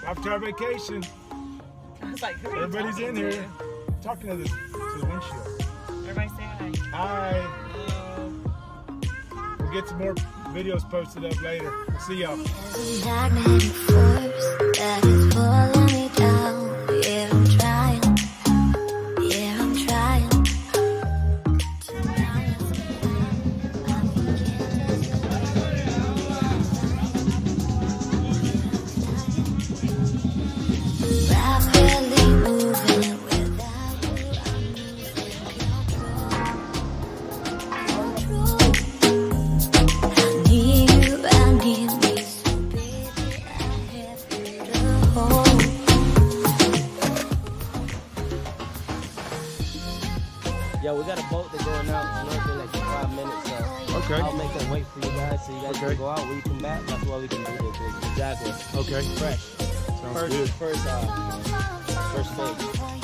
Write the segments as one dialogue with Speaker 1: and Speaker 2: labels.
Speaker 1: After our vacation.
Speaker 2: I was like,
Speaker 1: everybody's in here talking to the windshield.
Speaker 2: Everybody say hi.
Speaker 1: Hi. We'll get some more videos posted up later. We'll see y'all.
Speaker 3: Magnetic force that is pulling me down. Yeah, I'm trying. Yeah, I'm trying. Rapidly moving without control. I need you, I need me, so baby, I have to hold.
Speaker 4: Yeah, we got a boat that's going out in like 5 minutes, so
Speaker 1: Okay.
Speaker 4: I'll make them wait for you guys so you guys
Speaker 1: Okay.
Speaker 4: can go out. When you come back, that's why we can do this. Exactly.
Speaker 1: Okay.
Speaker 4: Fresh.
Speaker 1: Sounds good.
Speaker 4: First stage.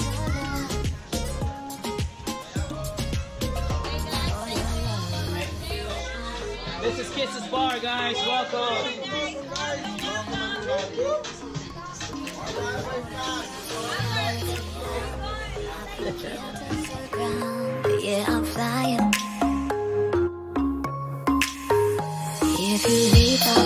Speaker 4: This is Kiss's Bar, guys. Welcome.
Speaker 3: Yeah, I'm flying. If you leave,